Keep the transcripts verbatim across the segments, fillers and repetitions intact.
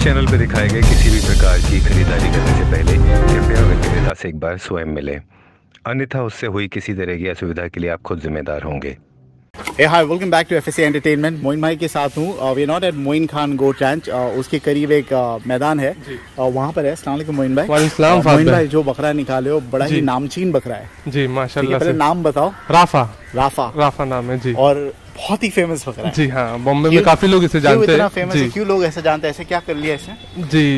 Channel पर दिखाए गए किसी भी प्रकार की खरीदारी करने से पहले कृपया विक्रेता से एक बार स्वयं मिलें, अन्यथा उससे हुई किसी तरह की असुविधा के लिए आप खुद जिम्मेदार होंगे। Hey, hi, welcome back to F S A Entertainment. Moin भाई के साथ हूँ। We are not at Moin Khan goat ranch, उसके करीब एक uh, मैदान है, uh, वहाँ पर है। अस्सलाम वालेकुम मोइन भाई। वालेकुम uh, मोइन भाई, जो बकरा निकाले हो बड़ा ही नामचीन बकरा है जी, माशाल्लाह। पहले नाम बताओ। राफा। राफा राफा नाम है जी, और बहुत ही फेमस बकरा है जी। हाँ, बॉम्बे में काफी लोग इसे जानते हैं। फेमस है, क्यों लोग ऐसे जानते हैं? ऐसे क्या कर लिया इसे जी?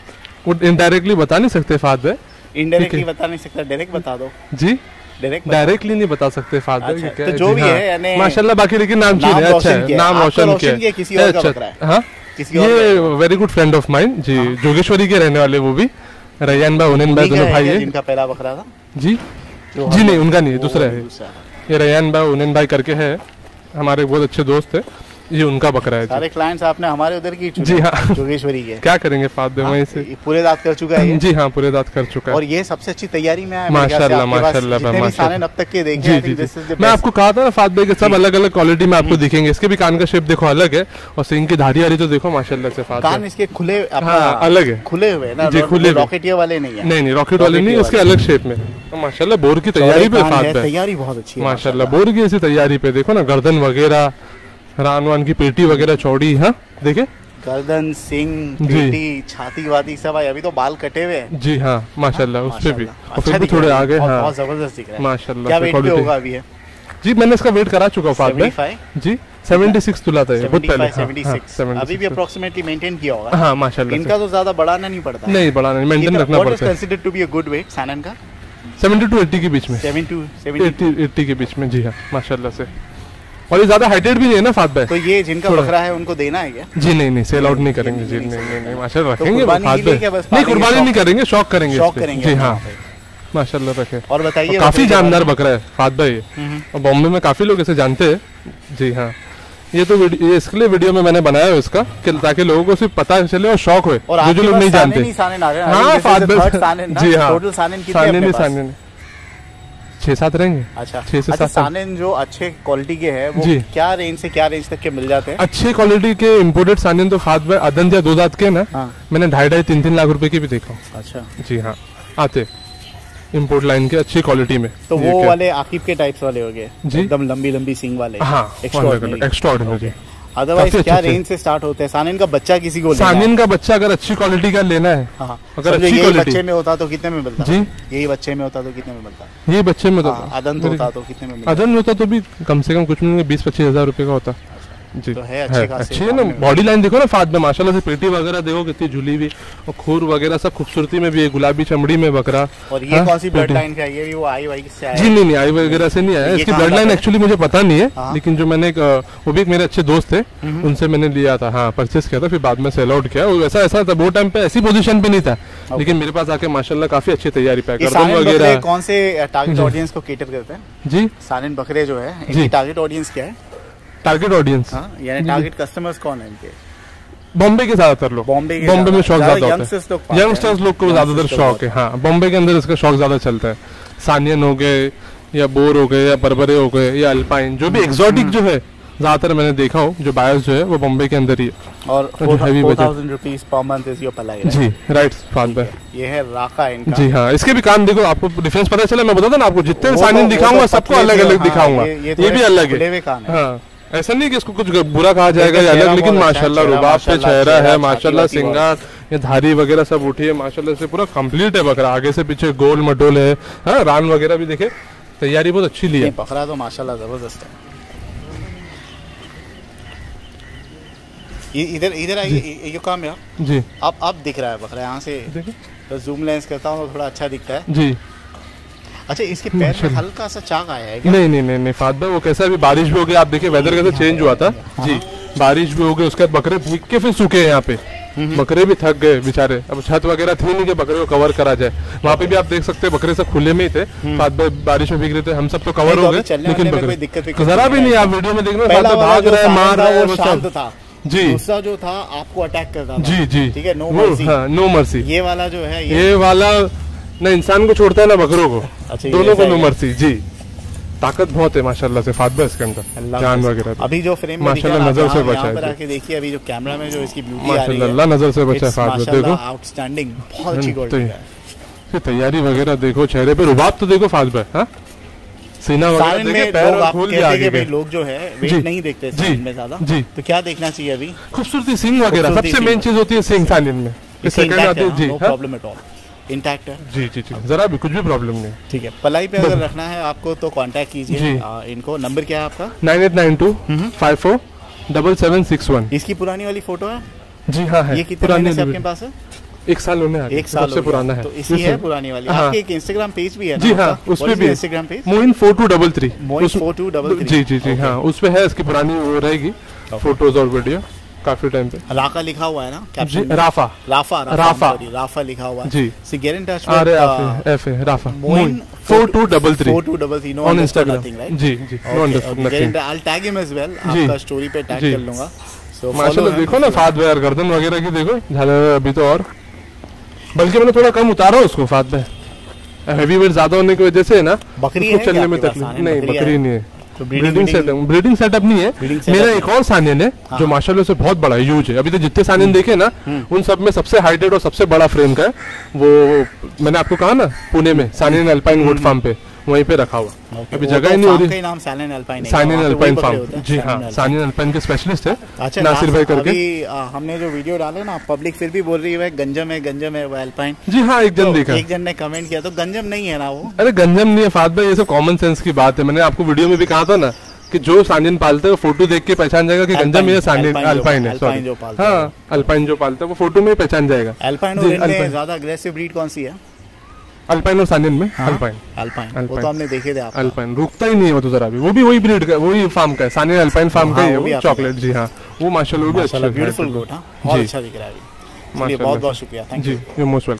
वो इनडायरेक्टली बता नहीं सकते फाद भाई। इनडायरेक्टली बता नहीं सकता, डायरेक्ट बता दो जी। डायरेक्टली नहीं बता सकते फाद भाई। अच्छा, तो जो भी है यानी माशाल्लाह, बाकी लेकिन नाम चीन है, अच्छा है, नाम रोशन किया। किसी और का बकरा है? हाँ, ये very good friend of mine जी, जोगेश्वरी के रहने वाले, वो भी रैयान भाई, उनैन भाई, दोनों भाई है। जिनका पहला बकरा था जी जी नहीं, उनका नहीं है, दूसरा है। ये रैयान भाई, उनैन भाई करके है, हमारे बहुत अच्छे दोस्त है। ये उनका बकरा है। सारे क्लाइंट्स आपने हमारे उधर की जी हाँ, जोगेश्वरी के। क्या करेंगे फाद भाई, वहीं से पूरे दांत कर चुका है ये? जी हाँ, पूरे दांत कर चुका है। और ये सबसे अच्छी तैयारी में है माशाल्लाह माशाल्लाह माशाल्लाह। अब तक के देखे जी, जी, जी। मैं आपको कहा था ना फाद भाई के सब अलग अलग क्वालिटी में आपको दिखेंगे। इसके भी कान का शेप देखो अलग है, और सिंग की धारी वाली तो देखो माशाल्लाह से फाद। कान इसके खुले अलग है, खुले हुए ना जी, खुले रॉकेटिया वाले नहीं है। नहीं नहीं, रॉकेट वाले नहीं, उसके अलग शेप में। माशाल्लाह बोर की तैयारी पे फाद भाई, तैयारी बहुत अच्छी है माशाल्लाह। बोर की ऐसी तैयारी पे देखो ना, गर्दन वगैरह, रान वान की पेटी वगैरह चौड़ी। हाँ देखे, गर्दन, सिंग, पेटी, छाती वाती सब है। अभी तो बाल कटे हुए हैं जी। हाँ माशाल्लाह, उस पे भी, और फिर भी थोड़े आगे। हाँ, बहुत जबरदस्त दिख रहा है माशाल्लाह। क्या वेट पे होगा अभी है जी? मैंने इसका वेट करा चुका फाद भाई जी। छिहत्तर तुला था ये बहुत पहले। छिहत्तर अभी भी अप्रोक्सीमेटली मेंटेन किया होगा। हाँ माशाल्लाह। इनका तो ज्यादा बढ़ाना नहीं पड़ता। नहीं बढ़ाना नहीं, मेंटेन रखना पड़ता है। What is considered to be a good weight Saanen का? सत्तर टू अस्सी के बीच में। सत्तर अस्सी के बीच में जी हाँ, माशाल्लाह से। और ये ज्यादा हाइटेड भी नहीं है ना फाद भाई। तो ये जिनका बकरा है उनको देना है क्या? जी नहीं नहीं, सेल आउट नहीं करेंगे जी, नहीं नहीं नहीं, माशाल्लाह रखेंगे फाद भाई। नहीं, कुर्बानी नहीं करेंगे, शौक करेंगे, शौक करेंगे जी हाँ, माशाल्लाह रखे। और बताइए, काफी जानदार बकरा है फाद भाई, और बॉम्बे में काफी लोग इसे जानते हैं जी हाँ। ये तो ये इसके लिए वीडियो में मैंने बनाया है इसका, ताकि लोगों को सिर्फ पता चले और शौक हो, जो जो लोग नहीं जानते। हाँ फाद भाई जी हाँ, सानन सानन छह सात रहेंगे। अच्छा, छह से सात सानन जो अच्छे क्वालिटी के हैं, वो क्या रेंज से क्या रेंज तक के मिल जाते हैं? अच्छे क्वालिटी के इम्पोर्टेड सानन तो फाद भाई अदंत या दो दांत के ना, हाँ। मैंने ढाई ढाई तीन तीन लाख रुपए की भी देखा। अच्छा जी हाँ, आते इम्पोर्ट लाइन के अच्छी क्वालिटी में। तो वो वाले आकिब के टाइप्स वाले हो गए, एकदम लंबी लंबी सिंग वाले। हाँ, एक्स्ट्राऑर्डिनरी। अदरवाइज क्या रेंज से स्टार्ट होते हैं? सानन का बच्चा किसी को सानन का बच्चा अगर अच्छी क्वालिटी का लेना है, हाँ, अगर अच्छी क्वालिटी बच्चे में होता तो कितने में मिलता? जी, यही बच्चे में होता तो कितने में मिलता? यही बच्चे में होता, अदंत होता तो कितने में मिलता? अदंत होता तो भी कम से कम कुछ में बीस पच्चीस हजार रुपए का होता जी। तो है अच्छे खासे, अच्छी है ना। बॉडी लाइन देखो ना फाद में, माशाल्लाह से पेटी वगैरह देखो कितनी झुली हुई, और खूर वगैरह सब खूबसूरती में भी है, गुलाबी चमड़ी में बकरा। और ये कौन सी ब्लड लाइन का है? ये भी वो आई वाई से आया? जी नहीं नहीं, आई वगैरह से नहीं आया, इसकी ब्लड लाइन एक्चुअली मुझे पता नहीं है, लेकिन जो मैंने, वो भी एक मेरे अच्छे दोस्त थे, उनसे मैंने लिया था। हाँ, परचेस किया था, फिर बाद में सेल आउट किया। वैसा ऐसा था, वो टाइम पे ऐसी पोजीशन पे नहीं था, लेकिन मेरे पास आके माशाल्लाह काफी अच्छी तैयारी पे। वगैरह कौन से टारगेट ऑडियंस को केटर करते हैं जी? सानन बकरे जो है, इनकी टारगेट ऑडियंस क्या है? टारगेट ऑडियंस यानी टारगेट कस्टमर्स कौन है इनके? बॉम्बे के ज्यादातर लोग। बॉम्बे बॉम्बे में शौक ज्यादा होता है, यंगस्टर्स लोग को ज्यादातर शौक है। हाँ, बॉम्बे के अंदर इसका शौक ज्यादा चलता है। सानियन हो गए, या बोर हो गए, या बर्बरे हो गए, या अल्पाइन, जो भी एक्सोटिक जो है ज्यादातर मैंने देखा हो, जो बायर्स जो है वो बॉम्बे के अंदर ही है। और four thousand rupees per month is your पलाई जी, राइट फाद भाई। ये है राका इनका जी हाँ। इसके भी कान देखो, आपको डिफरेंस पता चला। मैं बताता ना आपको, जितने सानियन दिखाऊंगा सबको अलग अलग दिखाऊंगा, ये भी अलग है। ऐसा नहीं कि इसको कुछ बुरा कहा जाएगा या अलग, लेकिन माशाल्लाह रुबाब पे चेहरा है, माशाल्लाह सिंगार, ये धारी वगैरह सब उठी है, माशाल्लाह से पूरा कंप्लीट है बकरा। आगे से पीछे गोल मटोल है, हाँ, रान वगैरह भी देखे, तैयारी बहुत अच्छी ली है। बकरा तो माशाल्लाह जबरदस्त है। इधर इधर आइए, ये काम है जी। अब अब दिख रहा है बकरा यहाँ से, तो जूम लेंस करता हूँ तो थोड़ा अच्छा दिखता है जी। अच्छा, इसके पैर में हल्का सा चाक आया है क्या? नहीं नहीं नहीं नहीं फाद भाई, वो कैसा भी बारिश भी हो गई, आप देखिए वेदर कैसे चेंज हुआ था जी। बारिश भी हो गई, उसके बाद बकरे भीग के फिर सूखे यहाँ पे, बकरे भी थक गए बेचारे। अब छत वगैरह थी नहीं कि बकरे को कवर करा जाए, वहाँ पे भी आप देख सकते हैं बकरे सब खुले में ही थे। फाद भाई बारिश में भीग रहे थे, हम सब तो कवर हो गए, लेकिन बकरे जरा भी नहीं। आप वीडियो में देख रहे हैं भाग रहा है, मार रहा है जी। दूसरा जो था आपको अटैक करता था जी जी, ठीक है, नो मर्सी। हाँ, नो मर्सी। ये वाला जो है, ये वाला ना इंसान को छोड़ता है ना बकरों को, दोनों को नो मर्सी जी। ताकत बहुत है माशाल्लाह से फात भाई इसके अंदर, जान वगैरह। अभी जो फ्रेम माशाल्लाह नजर से बचा है, आके देखिए अभी जो कैमरा में जो इसकी ब्यूटी आ रही है माशाल्लाह नजर से बचा है फात भाई, देखो आउटस्टैंडिंग, बहुत अच्छी क्वालिटी है। तैयारी वगैरह देखो, चेहरे पे रुबाब तो देखो फात भाई, हाँ सीना वगैरह देखिए, पैर खोल के आगे गए। लोग जो है वेट नहीं देखते सानिन में ज्यादा, जी तो क्या देखना चाहिए अभी? खूबसूरती, सींग वगैरह, सबसे मेन चीज होती है सींग सानिन में, सेकंड आती है जी, no problem at all, intact है जी जी जी, जरा भी कुछ भी प्रॉब्लम नहीं। ठीक है, पलाई पे अगर रखना है आपको तो कांटेक्ट कीजिए इनको। नंबर क्या है आपका? Nine eight nine two five four double seven six one. इसकी पुरानी वाली फोटो है? जी हाँ है। ये कितने महीने से आपके पास है? एक साल होने एक साल से पुराना है, तो इसी है पुरानी वाली। आपके एक इंस्टाग्राम पेज भी है ना? जी हाँ, उस पे भी Instagram page Moin four two double three, Moin four two double three, जी जी जी हाँ, उस पे है इसकी पुरानी वो रहेगी फोटोज और वीडियो काफी टाइम पे। राका लिखा हुआ है ना? जी राफा राफा राफा राफा लिखा हुआ है जी। सी गेट इन टच अरे F A Rafa Moin four two double three four two double three on Instagram, जी जी no understood nothing. I will tag him as well, आपका स्टोरी पे tag कर लूंगा। सो माशाल्लाह देखो ना फात भाई, गर्दन वगैरह की देखो झालर अभी तो, और बल्कि मैंने थोड़ा कम उतारा उसको फात भाई, हैवी वेट ज्यादा होने की वजह से ना बकरी है चलने में तकलीफ नहीं, बकरी नहीं है, तो ब्रीडिंग सेटअप ब्रीडिंग सेटअप नहीं है। मेरा एक और सानियन है जो माशाल्लाह से बहुत बड़ा ह्यूज है, अभी तो जितने सानियन देखे ना उन सब में सबसे हाइटेड और सबसे बड़ा फ्रेम का है वो, मैंने आपको कहा ना पुणे में सानियन अल्पाइन वुड फार्म पे, वहीं पे रखा हुआ। अभी जगह ही नहीं हो रही। नाम सानियन अल्पाइन है, सानियन अल्पाइन फार्म, जी हाँ सानियन अल्पाइन के स्पेशलिस्ट है नासिर भाई करके। अभी हमने जो वीडियो डाले ना, पब्लिक फिर भी बोल रही है गंजम है, गंजम है वो अल्पाइन। जी हाँ, एक जन देखा, एक जन ने कमेंट किया, तो गंजम नहीं है ना वो? अरे गंजम नहीं है फात भाई, ये सब कॉमन सेंस की बात है। मैंने आपको वीडियो में भी कहा था ना कि जो सानियन पालते हैं वो फोटो देख के पहचान जाएगा कि गंजम ये सानियन अल्पाइन है, सॉरी हाँ अल्पाइन जो पालते हैं वो फोटो में पहचान जाएगा। अल्पाइन और ज्यादा अग्रेसिव ब्रीड कौन सी है? अल्पाइन और सानियन में अल्पाइन अल्पाइन वो तो हमने देखे थे। अल्पाइन रुकता ही नहीं है वो तो जरा भी, वो भी वही ब्रीड का, वही फार्म का है, सानियन अल्पाइन फार्म का ही है वो, चॉकलेट जी हाँ, वो माशाल्लाह वो भी अच्छा ब्यूटीफुल गोट, बहुत अच्छा दिख रहा है। बहुत बहुत शुक्रिया, thank you, you most welcome.